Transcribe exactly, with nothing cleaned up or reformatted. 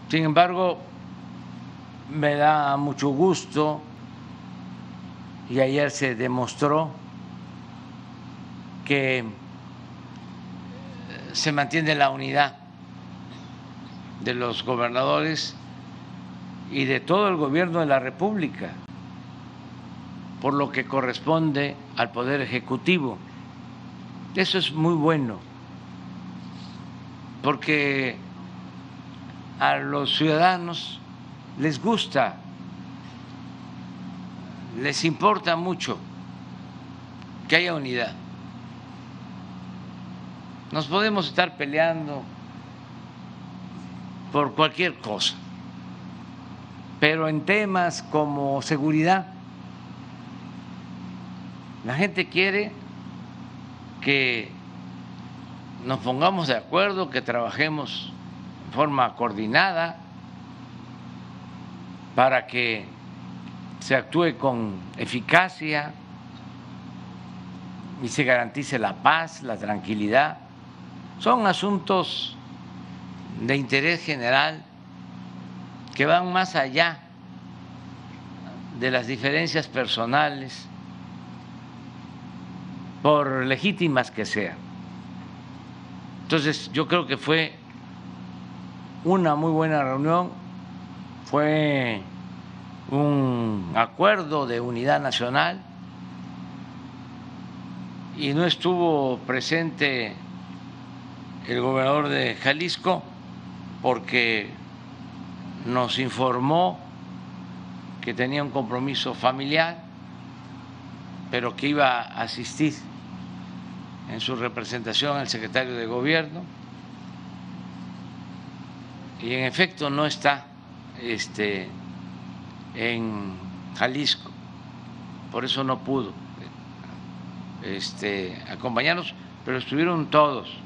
Sin embargo, me da mucho gusto y ayer se demostró que se mantiene la unidad de los gobernadores y de todo el gobierno de la República, por lo que corresponde al Poder Ejecutivo. Eso es muy bueno, porque a los ciudadanos les gusta, les importa mucho que haya unidad. Nos podemos estar peleando por cualquier cosa, pero en temas como seguridad, la gente quiere que nos pongamos de acuerdo, que trabajemos de forma coordinada para que se actúe con eficacia y se garantice la paz, la tranquilidad. Son asuntos de interés general que van más allá de las diferencias personales, por legítimas que sean. Entonces, yo creo que fue una muy buena reunión, fue un acuerdo de unidad nacional y no estuvo presente el gobernador de Jalisco porque nos informó que tenía un compromiso familiar, pero que iba a asistir en su representación al secretario de Gobierno, y en efecto no está este, en Jalisco, por eso no pudo este, acompañarnos, pero estuvieron todos